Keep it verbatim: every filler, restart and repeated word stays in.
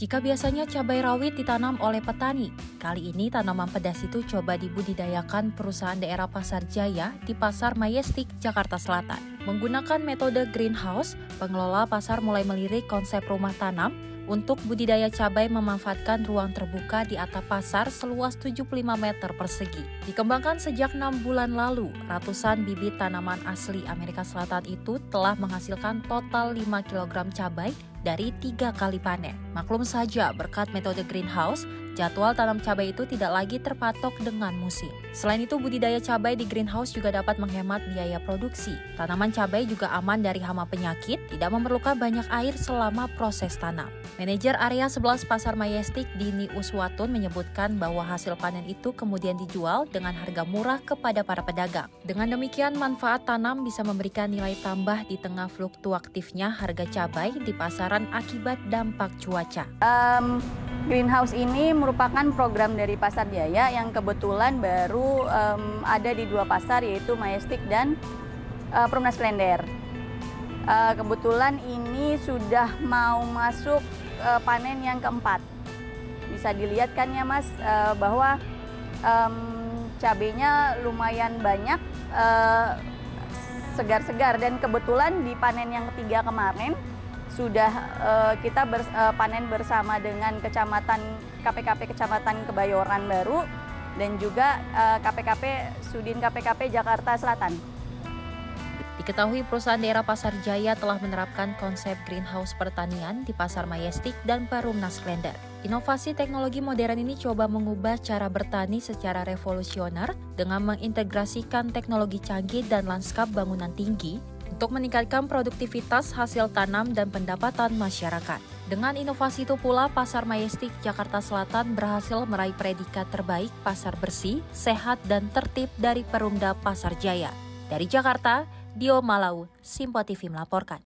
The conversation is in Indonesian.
Jika biasanya cabai rawit ditanam oleh petani, kali ini tanaman pedas itu coba dibudidayakan perusahaan daerah Pasar Jaya di Pasar Majestic, Jakarta Selatan. Menggunakan metode greenhouse, pengelola pasar mulai melirik konsep rumah tanam untuk budidaya cabai memanfaatkan ruang terbuka di atap pasar seluas tujuh puluh lima meter persegi. Dikembangkan sejak enam bulan lalu, ratusan bibit tanaman asli Amerika Selatan itu telah menghasilkan total lima kilogram cabai dari tiga kali panen. Maklum saja, berkat metode greenhouse, jadwal tanam cabai itu tidak lagi terpatok dengan musim. Selain itu, budidaya cabai di greenhouse juga dapat menghemat biaya produksi. Tanaman cabai juga aman dari hama penyakit, tidak memerlukan banyak air selama proses tanam. Manajer Area sebelas Pasar Majestic, Dini Uswatun, menyebutkan bahwa hasil panen itu kemudian dijual dengan harga murah kepada para pedagang. Dengan demikian, manfaat tanam bisa memberikan nilai tambah di tengah fluktuatifnya harga cabai di pasaran akibat dampak cuaca. Um, greenhouse ini merupakan program dari Pasar Jaya yang kebetulan baru um, ada di dua pasar, yaitu Majestic dan uh, Perumnas Klender. Uh, kebetulan ini sudah mau masuk uh, panen yang keempat. Bisa dilihat kan ya Mas, uh, bahwa um, cabenya lumayan banyak, uh, segar-segar, dan kebetulan di panen yang ketiga kemarin sudah uh, kita bers, uh, panen bersama dengan Kecamatan K P K P Kecamatan Kebayoran Baru dan juga uh, K P K P Sudin K P K P Jakarta Selatan. Diketahui perusahaan daerah Pasar Jaya telah menerapkan konsep greenhouse pertanian di Pasar Majestic dan Perumnas Klender. Inovasi teknologi modern ini coba mengubah cara bertani secara revolusioner dengan mengintegrasikan teknologi canggih dan lanskap bangunan tinggi untuk meningkatkan produktivitas hasil tanam dan pendapatan masyarakat. Dengan inovasi itu pula, Pasar Majestic Jakarta Selatan berhasil meraih predikat terbaik pasar bersih, sehat, dan tertib dari Perumda Pasar Jaya. Dari Jakarta, Dio Malau, Simpo T V melaporkan.